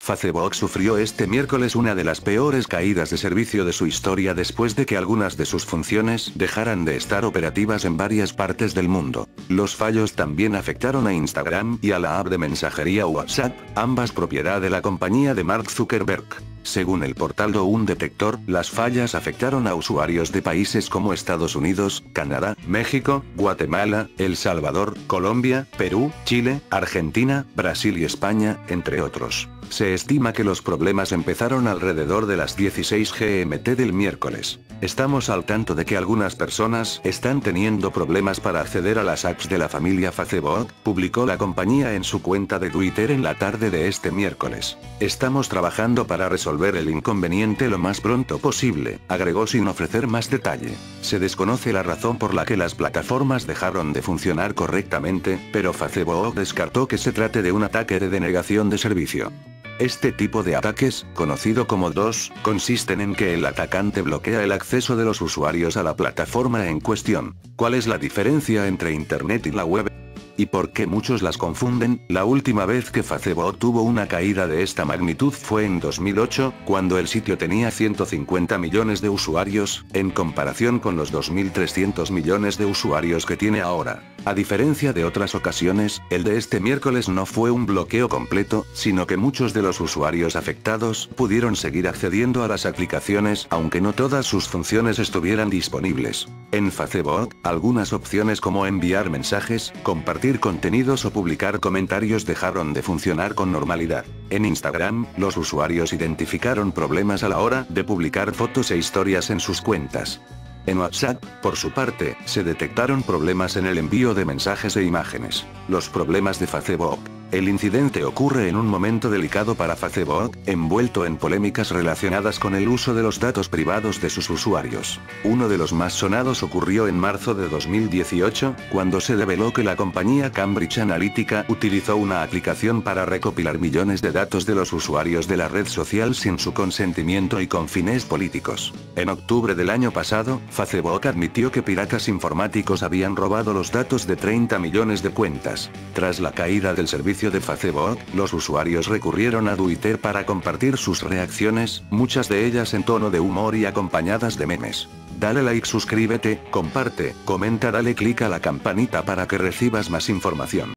Facebook sufrió este miércoles una de las peores caídas de servicio de su historia después de que algunas de sus funciones dejaran de estar operativas en varias partes del mundo. Los fallos también afectaron a Instagram y a la app de mensajería WhatsApp, ambas propiedad de la compañía de Mark Zuckerberg. Según el portal Un Detector, las fallas afectaron a usuarios de países como Estados Unidos, Canadá, México, Guatemala, El Salvador, Colombia, Perú, Chile, Argentina, Brasil y España, entre otros. Se estima que los problemas empezaron alrededor de las 16 GMT del miércoles. Estamos al tanto de que algunas personas están teniendo problemas para acceder a las apps de la familia Facebook, publicó la compañía en su cuenta de Twitter en la tarde de este miércoles. Estamos trabajando para resolver el inconveniente lo más pronto posible, agregó sin ofrecer más detalle. Se desconoce la razón por la que las plataformas dejaron de funcionar correctamente, pero Facebook descartó que se trate de un ataque de denegación de servicio. Este tipo de ataques, conocido como DOS, consisten en que el atacante bloquea el acceso de los usuarios a la plataforma en cuestión. ¿Cuál es la diferencia entre Internet y la web? ¿Y por qué muchos las confunden? La última vez que Facebook tuvo una caída de esta magnitud fue en 2008, cuando el sitio tenía 150 millones de usuarios, en comparación con los 2.300 millones de usuarios que tiene ahora. A diferencia de otras ocasiones, el de este miércoles no fue un bloqueo completo, sino que muchos de los usuarios afectados pudieron seguir accediendo a las aplicaciones aunque no todas sus funciones estuvieran disponibles. En Facebook, algunas opciones como enviar mensajes, compartir contenidos o publicar comentarios dejaron de funcionar con normalidad. En Instagram, los usuarios identificaron problemas a la hora de publicar fotos e historias en sus cuentas. En WhatsApp, por su parte, se detectaron problemas en el envío de mensajes e imágenes. Los problemas de Facebook. El incidente ocurre en un momento delicado para Facebook, envuelto en polémicas relacionadas con el uso de los datos privados de sus usuarios. Uno de los más sonados ocurrió en marzo de 2018, cuando se reveló que la compañía Cambridge Analytica utilizó una aplicación para recopilar millones de datos de los usuarios de la red social sin su consentimiento y con fines políticos. En octubre del año pasado, Facebook admitió que piratas informáticos habían robado los datos de 30 millones de cuentas. Tras la caída del servicio de Facebook, los usuarios recurrieron a Twitter para compartir sus reacciones, muchas de ellas en tono de humor y acompañadas de memes. Dale like, suscríbete, comparte, comenta, dale click a la campanita para que recibas más información.